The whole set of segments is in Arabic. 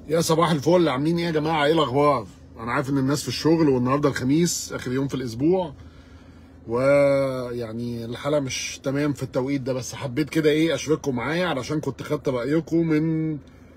يا صباح الفل، عاملين ايه يا جماعه؟ ايه الاخبار؟ انا عارف ان الناس في الشغل والنهارده الخميس اخر يوم في الاسبوع، ويعني الحلقه مش تمام في التوقيت ده، بس حبيت كده ايه اشارككم معايا علشان كنت خدت رايكم من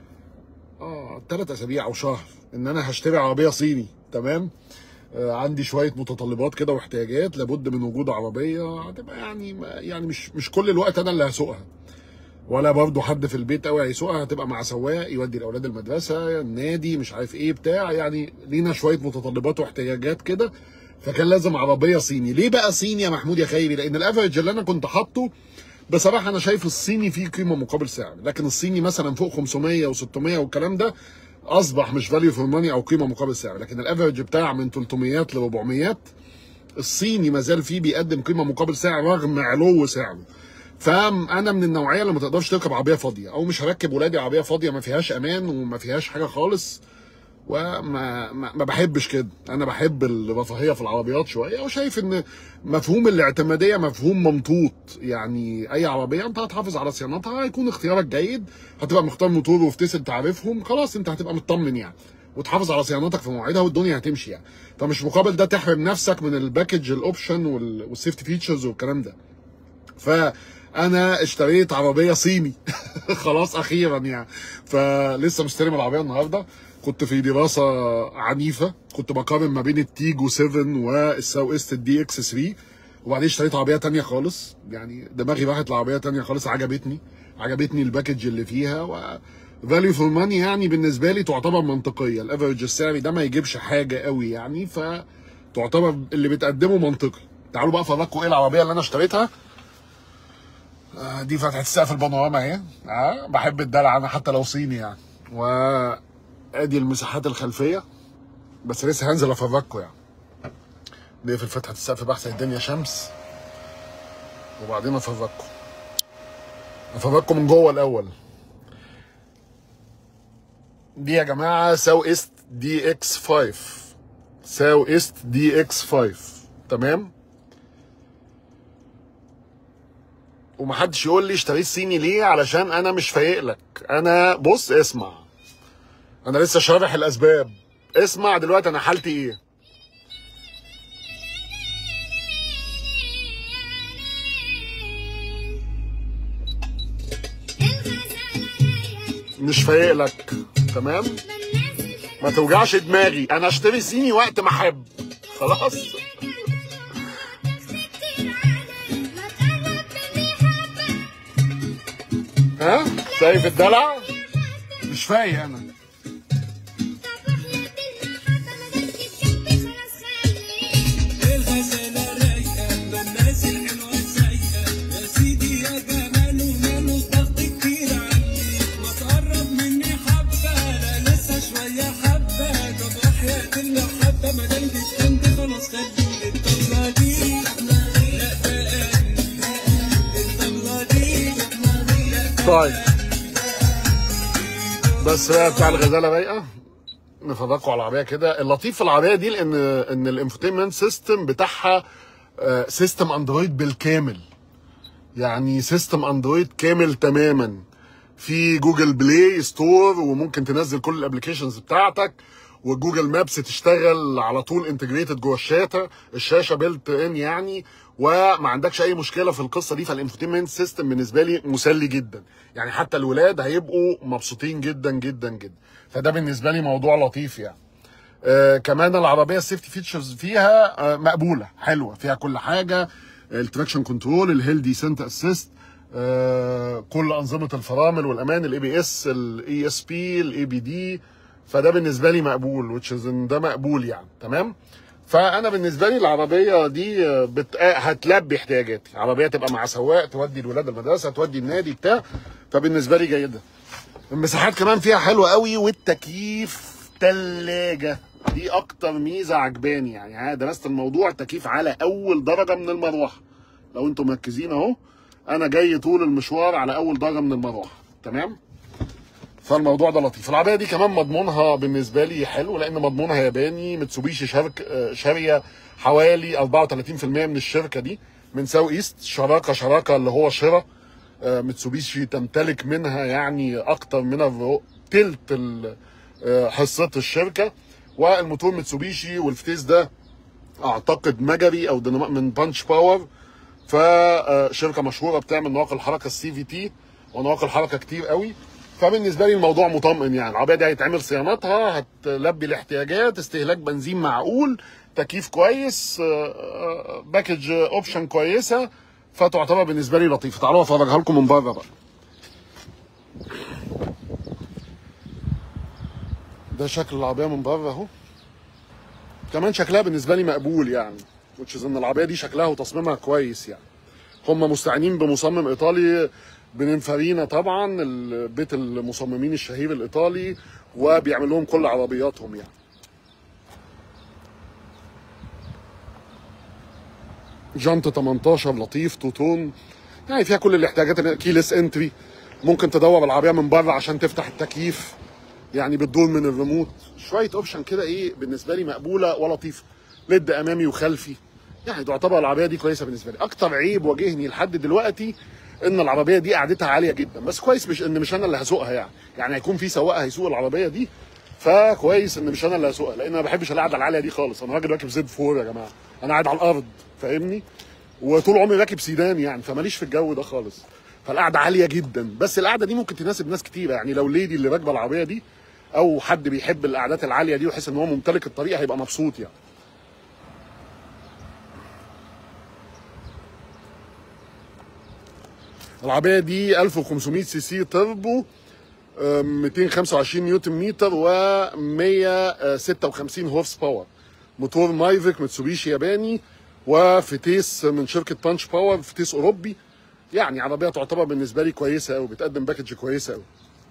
3 اسابيع او شهر ان انا هشتري عربيه صيني. تمام. عندي شويه متطلبات كده واحتياجات، لابد من وجود عربيه هتبقى يعني مش كل الوقت انا اللي هسوقها، ولا برضه حد في البيت قوي هيسوقها، هتبقى مع سواق يودي الاولاد المدرسه النادي مش عارف ايه بتاع، يعني لينا شويه متطلبات واحتياجات كده، فكان لازم عربيه صيني. ليه بقى صيني يا محمود يا خيري؟ لان الافرج اللي انا كنت حاطه بصراحه انا شايف الصيني فيه قيمه مقابل سعر، لكن الصيني مثلا فوق 500 و600 والكلام ده اصبح مش فاليو فور ماني او قيمه مقابل سعر، لكن الافرج بتاع من 300 ل 400 الصيني ما زال فيه بيقدم قيمه مقابل سعر رغم علو سعره. فانا من النوعيه اللي ما تقدرش تركب عربيه فاضيه، او مش هركب ولادي عربيه فاضيه ما فيهاش امان وما فيهاش حاجه خالص، وما بحبش كده. انا بحب الرفاهيه في العربيات شويه، وشايف ان مفهوم الاعتماديه مفهوم ممطوط. يعني اي عربيه انت هتحافظ على صيانتها هيكون اختيارك جيد، هتبقى مختار موتور وفتسل تعرفهم، خلاص انت هتبقى مطمن يعني، وتحافظ على صيانتك في مواعيدها والدنيا هتمشي يعني. فمش مقابل ده تحرم نفسك من الباكج الاوبشن والسيفتي فيتشرز والكلام ده. فانا اشتريت عربيه صيني خلاص اخيرا يعني. فلسه مستلم العربيه النهارده، كنت في دراسه عنيفه، كنت بقارن ما بين التيجو 7 والساو ايست الدي اكس 3، وبعدين اشتريت عربيه تانية خالص. يعني دماغي راحت لعربيه تانية خالص، عجبتني الباكج اللي فيها، و فاليو فور ماني يعني بالنسبه لي تعتبر منطقيه. الافرج السعري ده ما يجيبش حاجه قوي يعني، فتعتبر اللي بتقدمه منطقي. تعالوا بقى افرجكم ايه العربيه اللي انا اشتريتها. دي فتحة السقف البانوراما اهي. بحب الدلع انا حتى لو صيني يعني. وادي المساحات الخلفية، بس لسه هنزل افرجكم يعني. دي في فتحة السقف بحث الدنيا شمس، وبعدين افرجكم من جوه الاول. دي يا جماعة ساو ايست دي اكس 5، ساو ايست دي اكس 5. تمام. ومحدش يقول لي اشتريت صيني ليه علشان انا مش فايق لك. انا بص اسمع، انا لسه شارح الاسباب. اسمع دلوقتي انا حالتي ايه. مش فايق لك. تمام، ما توجعش دماغي، انا اشتري صيني وقت ما احب، خلاص. شايف الدلع؟ مش فايق انا. طيب بس بقى بتاع الغزاله رايقه. نفرجكم على العربيه كده. اللطيف في العربيه دي ان الانفوتينمنت سيستم بتاعها سيستم اندرويد بالكامل، يعني سيستم اندرويد كامل تماما. في جوجل بلاي ستور، وممكن تنزل كل الابلكيشنز بتاعتك، وجوجل مابس تشتغل على طول انتجريتد جوه الشاشه بيلت ان يعني، وما عندكش اي مشكله في القصه دي. فالانفوتينمنت سيستم بالنسبه لي مسلي جدا يعني، حتى الولاد هيبقوا مبسوطين جدا جدا جدا. فده بالنسبه لي موضوع لطيف يعني. كمان العربيه السيفتي فيتشرز فيها مقبوله حلوه، فيها كل حاجه، التراكشن كنترول، الهيل ديسنت اسيست، كل انظمه الفرامل والامان، الاي بي اس، الاي اس بي، الاي بي دي. فده بالنسبه لي مقبول، ده مقبول يعني. تمام. فانا بالنسبه لي العربيه دي هتلبي احتياجاتي، عربيه تبقى مع سواق، تودي الولاد المدرسه، تودي النادي بتاع، فبالنسبه لي جيده. المساحات كمان فيها حلوه قوي، والتكييف تلاجه، دي اكتر ميزه عجباني يعني. درست الموضوع، تكييف على اول درجه من المروحه، لو انتم مركزين اهو انا جاي طول المشوار على اول درجه من المروحه. تمام. فالموضوع ده لطيف. العربيه دي كمان مضمونها بالنسبه لي حلو، لان مضمونها ياباني. متسوبيشي شاريه حوالي 34% من الشركه دي من ساو ايست، شراكه اللي هو شراء. متسوبيشي تمتلك منها يعني اكتر من تلت حصه الشركه. والموتور ميتسوبيشي، والفتيس ده اعتقد مجري او من بانش باور، فشركه مشهوره بتعمل نواقل الحركه السي في تي ونواقل الحركه كتير قوي. فبالنسبه لي الموضوع مطمئن، يعني العربيه دي هيتعمل صيانتها، هتلبي الاحتياجات، استهلاك بنزين معقول، تكييف كويس، باكج اوبشن كويسه، فتعتبر بالنسبه لي لطيفه. تعالوا افرجها لكم من بره بقى. ده شكل العربيه من بره اهو. كمان شكلها بالنسبه لي مقبول يعني، ان العربيه دي شكلها وتصميمها كويس يعني. هم مستعينين بمصمم ايطالي بننفرينا طبعا، بيت المصممين الشهير الايطالي، وبيعمل لهم كل عربياتهم يعني. جنط 18 لطيف، توتون، يعني فيها كل الاحتياجات. كيلس انتري، ممكن تدور العربيه من بره عشان تفتح التكييف، يعني بتدور من الريموت. شويه اوبشن كده ايه بالنسبه لي مقبوله ولطيفه. ليد امامي وخلفي، يعني تعتبر العربيه دي كويسه بالنسبه لي. اكتر عيب واجهني لحد دلوقتي ان العربيه دي قعدتها عاليه جدا، بس كويس مش انا اللي هسوقها يعني هيكون في سواق هيسوق العربيه دي، فكويس ان مش انا اللي هسوقها، لان انا ما بحبش القعده العاليه دي خالص. انا راجل راكب زد 4 يا جماعه، انا قاعد على الارض فاهمني، وطول عمري راكب سيدان يعني، فماليش في الجو ده خالص. فالقعده عاليه جدا، بس القعده دي ممكن تناسب ناس كتيره، يعني لو ليدي اللي راكبه العربيه دي او حد بيحب القعدات العاليه دي ويحس ان هو ممتلك الطريق هيبقى مبسوط يعني. العربيه دي 1500 سي سي تربو، 225 نيوتن متر و156 هورس باور، موتور مايفيك ميتسوبيشي ياباني، وفتيس من شركه بانش باور، فتيس اوروبي. يعني عربيه تعتبر بالنسبه لي كويسه قوي، بتقدم باكج كويسه قوي.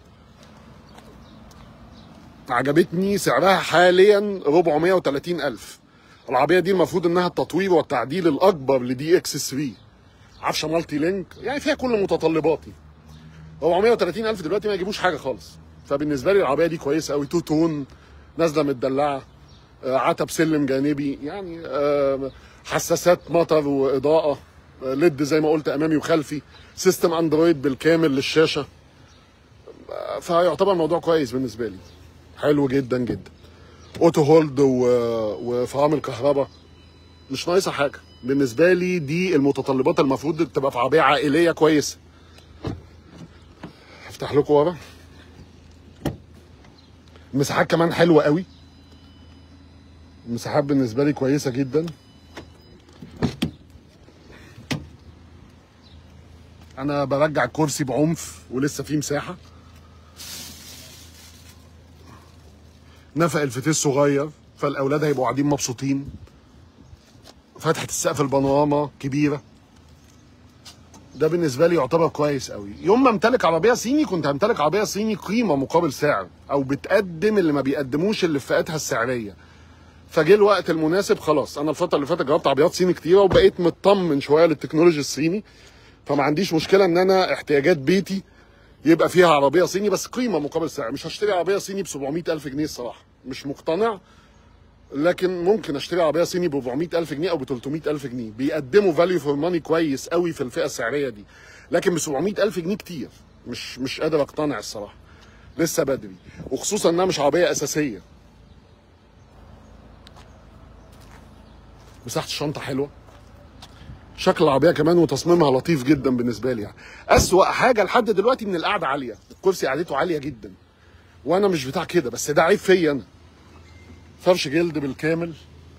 عجبتني سعرها حاليا 430,000. العربيه دي المفروض انها التطوير والتعديل الاكبر لدي اكس 3، عفشه مالتي لينك، يعني فيها كل متطلباتي. 430,000 دلوقتي ما يجيبوش حاجه خالص، فبالنسبه لي العربيه دي كويسه قوي. تو تون، نازله متدلعه، عتب سلم جانبي يعني، حساسات مطر واضاءه، ليد زي ما قلت امامي وخلفي، سيستم اندرويد بالكامل للشاشه، فيعتبر الموضوع كويس بالنسبه لي، حلو جدا جدا. اوتو هولد وفرامل كهرباء، مش ناقصه حاجه بالنسبه لي. دي المتطلبات المفروض تبقى في عربيه عائليه كويسه. هفتح لكم ورا. المساحات كمان حلوه قوي، المساحات بالنسبه لي كويسه جدا. انا برجع الكرسي بعنف ولسه فيه مساحه. نفق الفتيس صغير، فالاولاد هيبقوا قاعدين مبسوطين. فتحه السقف البانوراما كبيره، ده بالنسبه لي يعتبر كويس قوي. يوم ما امتلك عربيه صيني كنت همتلك عربيه صيني قيمه مقابل سعر، او بتقدم اللي ما بيقدموش اللي في فئاتها السعريه. فجه الوقت المناسب خلاص. انا الفتره اللي فاتت جربت عربيات صيني كتيره وبقيت مطمن شويه للتكنولوجيا الصيني، فما عنديش مشكله ان انا احتياجات بيتي يبقى فيها عربيه صيني، بس قيمه مقابل سعر. مش هشتري عربيه صيني ب 700,000 جنيه الصراحه، مش مقتنع. لكن ممكن اشتري عربيه صيني ب 400,000 جنيه او ب 300,000 جنيه، بيقدموا فاليو فور ماني كويس قوي في الفئه السعريه دي. لكن ب 700,000 جنيه كتير، مش قادر اقتنع الصراحه، لسه بدري، وخصوصا انها مش عربيه اساسيه. مساحه الشنطه حلوه، شكل العربيه كمان وتصميمها لطيف جدا بالنسبه لي يعني. اسوأ حاجه لحد دلوقتي ان القعده عاليه، الكرسي قعدته عاليه جدا، وانا مش بتاع كده، بس ده عيب فيا انا. فرش جلد بالكامل.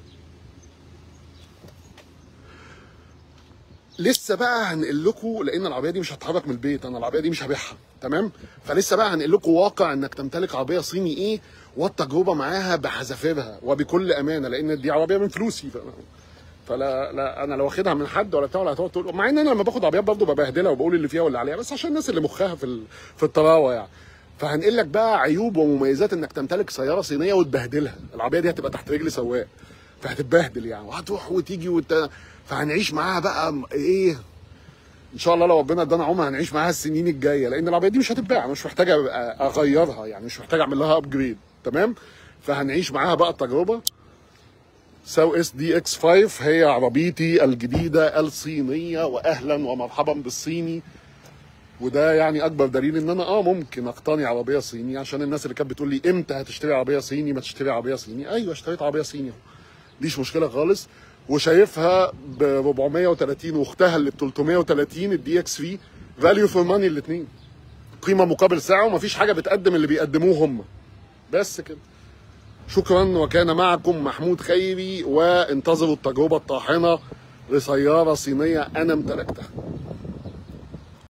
لسه بقى هنقل لكم، لان العربيه دي مش هتتحرك من البيت، انا العربيه دي مش هبيعها تمام. فلسه بقى هنقل لكم واقع انك تمتلك عربيه صيني ايه، والتجربه معاها بحذافيرها وبكل امانه، لان دي عربيه من فلوسي. فلا انا لو واخدها من حد ولا بتاع ولا هتقعد تقول، مع ان انا لما باخد عربيات برضه ببهدلها وبقول اللي فيها واللي عليها، بس عشان الناس اللي مخها في الطراوه يعني. فهنقل لك بقى عيوب ومميزات انك تمتلك سياره صينيه وتبهدلها. العربيه دي هتبقى تحت رجل سواق، فهتتبهدل يعني، وهتروح وتيجي فهنعيش معاها بقى ايه ان شاء الله. لو ربنا ادانا عمر هنعيش معاها السنين الجايه، لان العربيه دي مش هتتباع، مش محتاجه اغيرها يعني، مش محتاج اعمل لها ابجريد تمام. فهنعيش معاها بقى التجربه. ساو اس دي اكس 5 هي عربيتي الجديده الصينيه، واهلا ومرحبا بالصيني. وده يعني اكبر دليل ان انا ممكن اقتني عربيه صيني، عشان الناس اللي كانت بتقول لي امتى هتشتري عربيه صيني، ما تشتري عربيه صيني. ايوه اشتريت عربيه صيني، مفيش مشكله خالص، وشايفها ب 430 واختها اللي ب 330 الدي اكس في فاليو فور ماني الاثنين، قيمه مقابل سعر، ومفيش حاجه بتقدم اللي بيقدموه هم. بس كده. شكرا، وكان معكم محمود خيري، وانتظروا التجربه الطاحنه لسياره صينيه انا امتلكتها.